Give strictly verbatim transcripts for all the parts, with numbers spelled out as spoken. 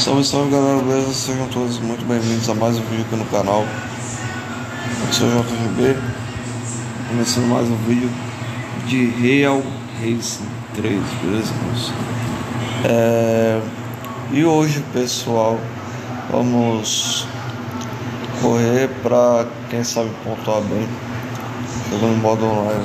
Salve, salve galera, beleza? Sejam todos muito bem-vindos a mais um vídeo aqui no canal. Eu sou o J G B, começando mais um vídeo de Real Racing três, beleza, moço? É... E hoje, pessoal, vamos correr pra, quem sabe, pontuar bem, jogando modo online.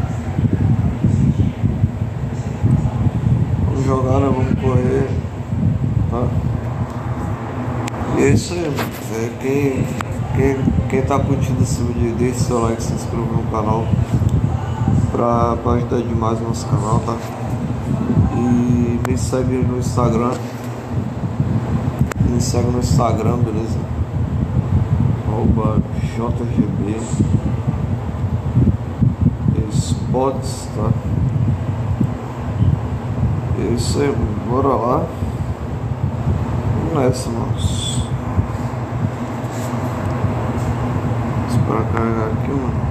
Vamos jogar, né? Vamos correr, tá? E é isso aí, mano. É, quem, quem, quem tá curtindo esse vídeo, deixe seu like, se inscreva no canal pra, pra ajudar demais o nosso canal, tá? E me segue no Instagram. Me segue no Instagram, beleza? Arroba J G B Spots, tá? É isso aí, mano. Bora lá. Vamos nessa, mano. Para carregar aqui, mano.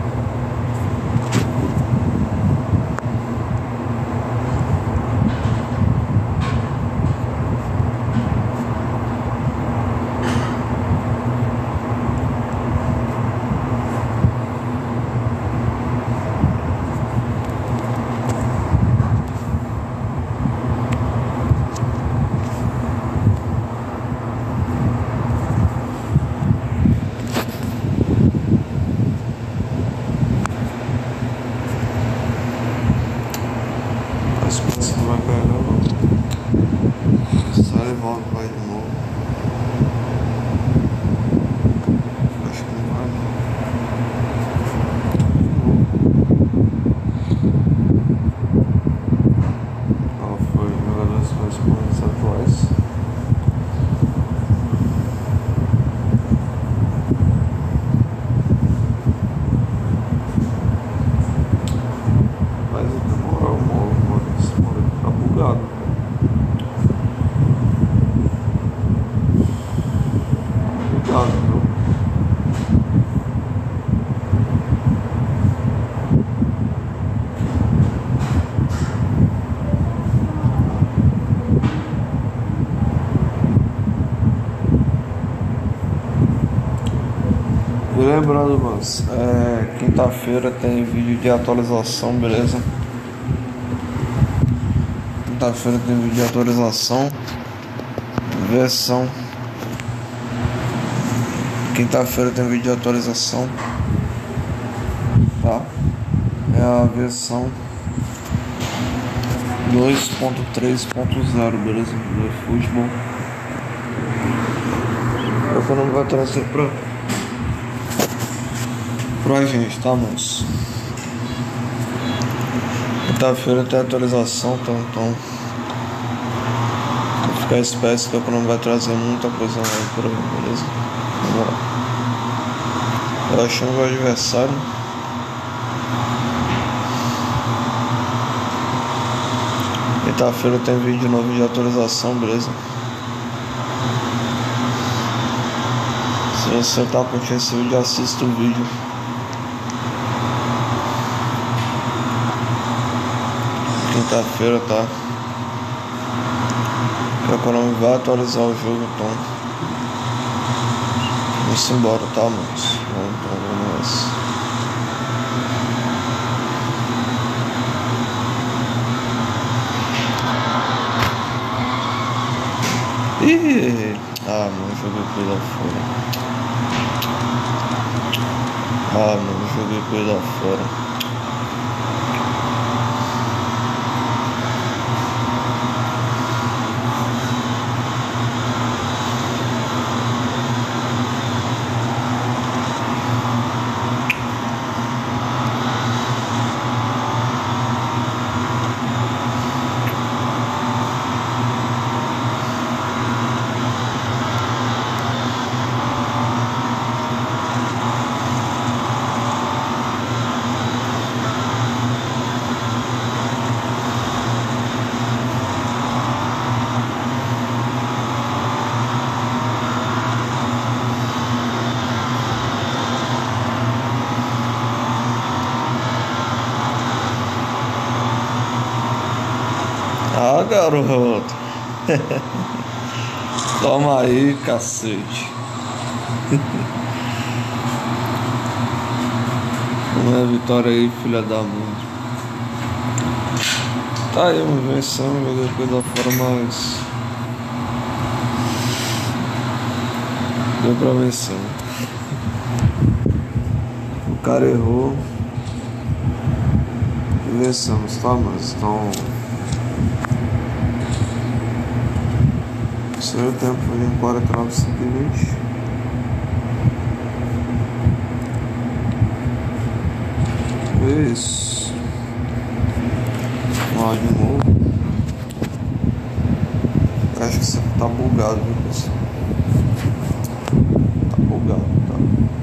Não vai carregar, não. Sai e volta, vai de novo. Acho que não vai, não. Qual foi o jogador que foi exposto atuais? Mas demora um pouco, mano. Esse moleque tá bugado. Bugado, viu? E lembrando, mas é, quinta-feira tem vídeo de atualização, beleza? Quinta-feira tem vídeo de atualização, versão. Quinta-feira tem vídeo de atualização, tá? É a versão dois ponto três ponto zero, beleza? Do eFootball. Eu que não vai trazer pra pra gente, tá, moço? Quinta-feira tem atualização, então, então vou ficar esperto que eu não vai trazer muita coisa nova por aí, beleza? Vamos lá. Eu achando o adversário. Quinta-feira tem vídeo novo de atualização, beleza? Se você tá curtindo esse vídeo, assista o vídeo. Quinta-feira, tá? Que a Konami vai atualizar o jogo, então vamos embora, tá, mano? Vamos, então, vamos. Ih! Ah, mano, joguei coisa fora. Ah, mano, joguei coisa fora. Ah, garoto. Toma aí, cacete. Uma vitória aí, filha da mãe. Tá aí, uma vencendo, depois da forma mais. Deu pra vencer. O cara errou. E vencemos, tá? Mas então. Seu tempo foi em quarenta e nove, cinco e vinte. Isso. Vamos lá de novo. Acho que isso aqui tá bugado, viu, pessoal? Tá bugado, tá?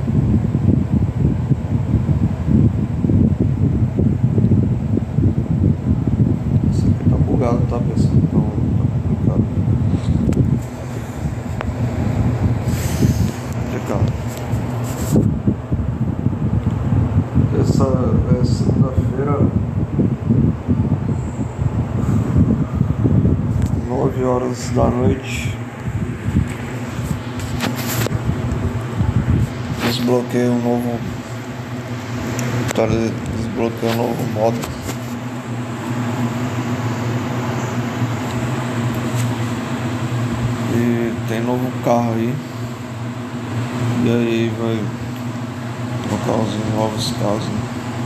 Isso aqui tá bugado, tá, pessoal? Então tá complicado. Complicado. Essa é segunda-feira, nove horas da noite. Desbloqueei um novo. Desbloqueei um novo modo. E tem novo carro aí. E aí vai colocar os novos carros, né?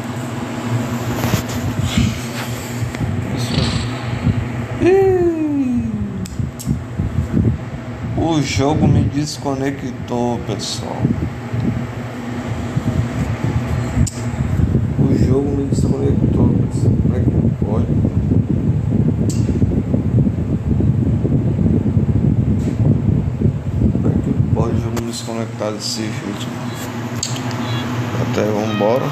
O jogo me desconectou, pessoal. O jogo me desconectou, pessoal. Como é que pode? Como é que pode o jogo me desconectar desse jeito? Até vambora.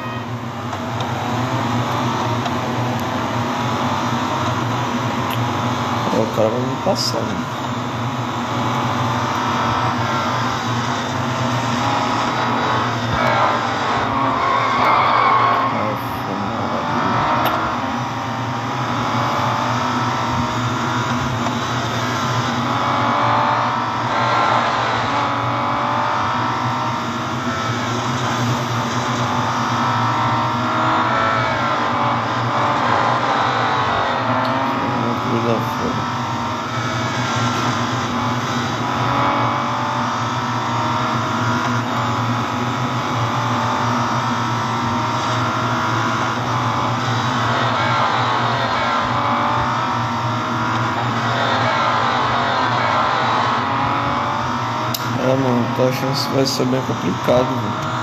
O cara vai me passar, né? É, mano, tô achando que vai ser bem complicado, velho.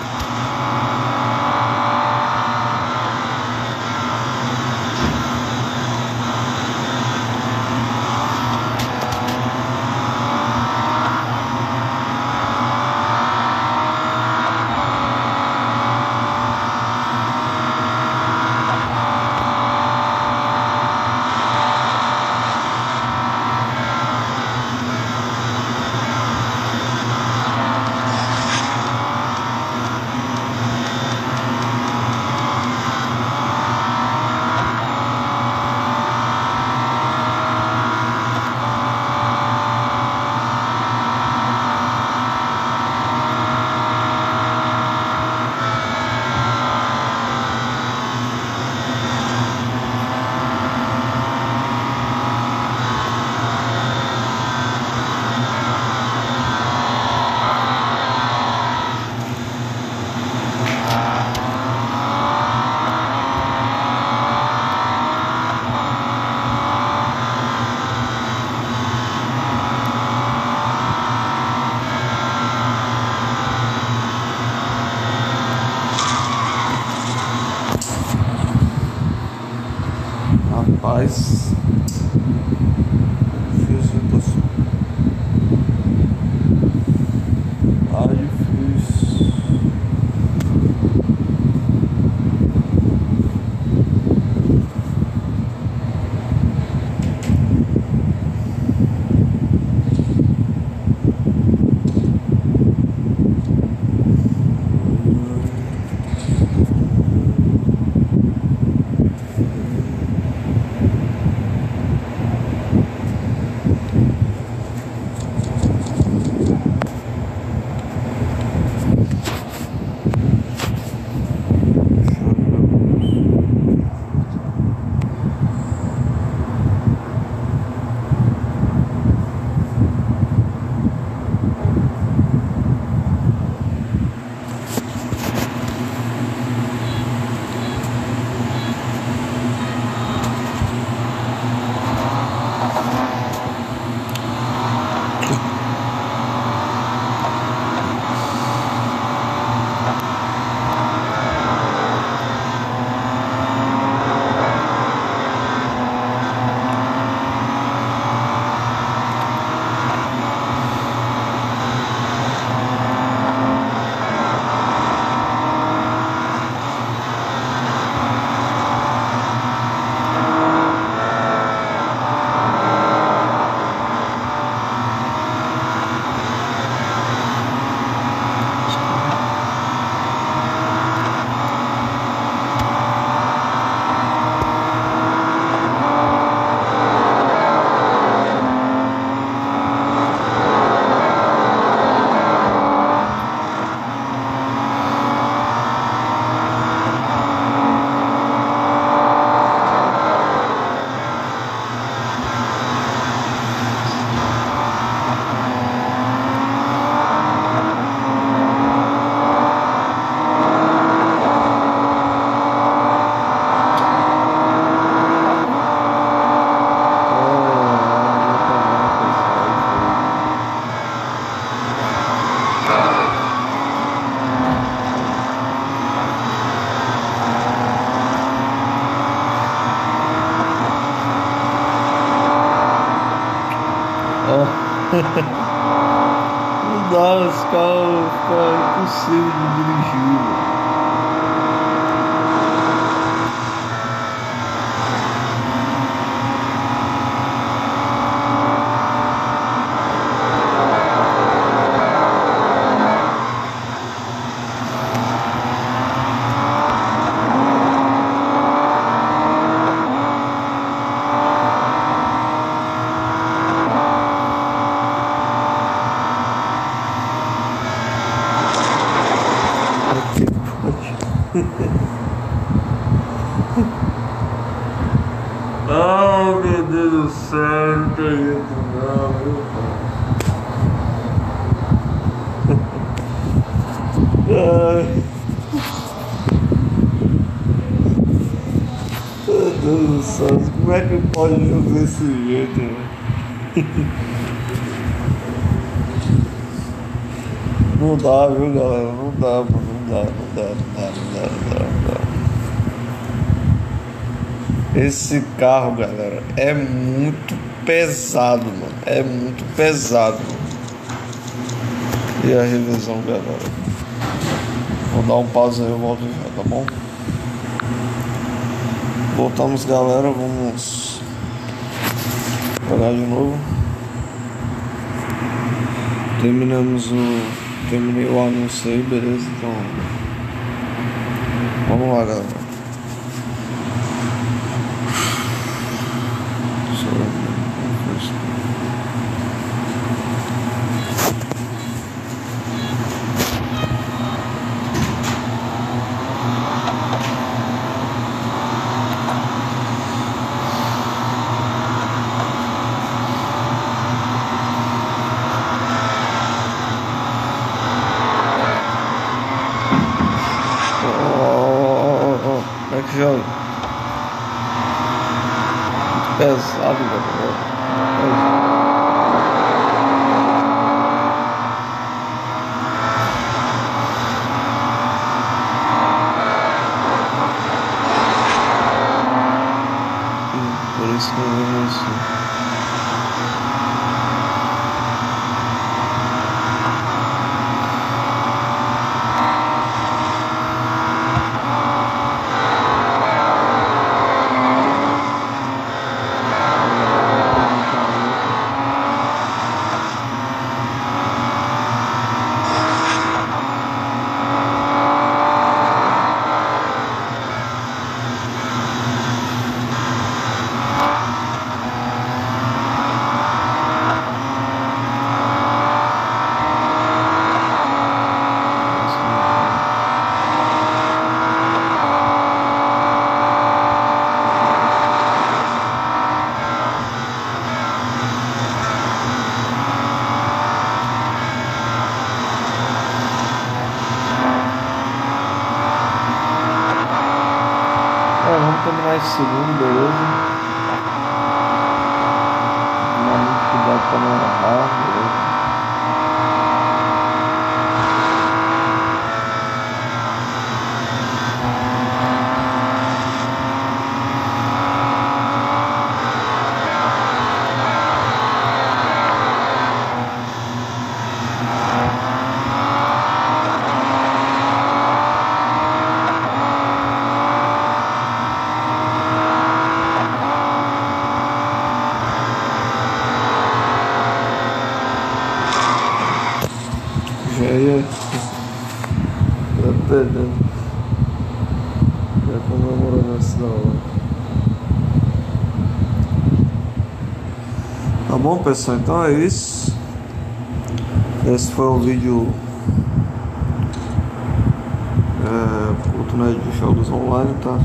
Rapaz, difícil, eu tô... Ah, difícil. Não dá, esse carro fica impossível de dirigir. Que pode. Oh, meu Deus do céu, não tem jeito não, viu? Ai. Meu Deus do céu, como é que pode jogar desse jeito, velho? Não dá, viu, galera? Não dá, mano. Não dá, não dá, não dá, não dá, não dá, não dá. Esse carro, galera, é muito pesado, mano. É muito pesado, mano. E a revisão, galera? Vou dar um pause aí, eu volto já, tá bom? Voltamos, galera. Vamos pegar de novo. Terminamos o... Terminei o anúncio aí, beleza? Então, vamos lá, galera. Deixa eu ver. Como é que joga? Muito pesado, galera. Por isso que eu não sei. É, vamos terminar esse segundo, beleza? Tomar muito cuidado pra não errar, beleza? Já ia. Tá perdendo. Já comemorando essa da hora. Tá bom, pessoal? Então é isso. Esse foi o vídeo. É, oportunidade de jogos online, tá?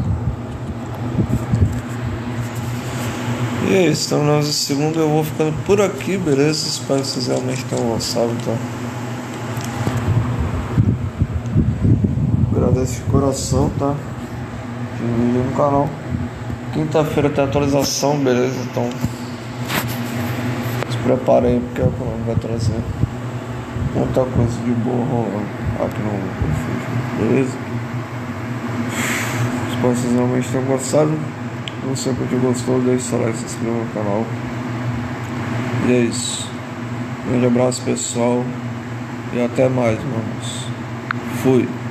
E é isso, então nós segundo eu vou ficando por aqui, beleza? Espero que vocês realmente tenham gostado, tá? Agradeço de coração, tá? De vídeo no canal. Quinta-feira tem atualização, beleza? Então se preparem aí, porque a Konami vai trazer muita coisa de boa rolando aqui no Refúgio, beleza? Espero que vocês realmente tenham gostado. Se você gostou, deixe seu like, se inscreva no canal. E é isso. Grande abraço, pessoal, e até mais, irmãos. Fui.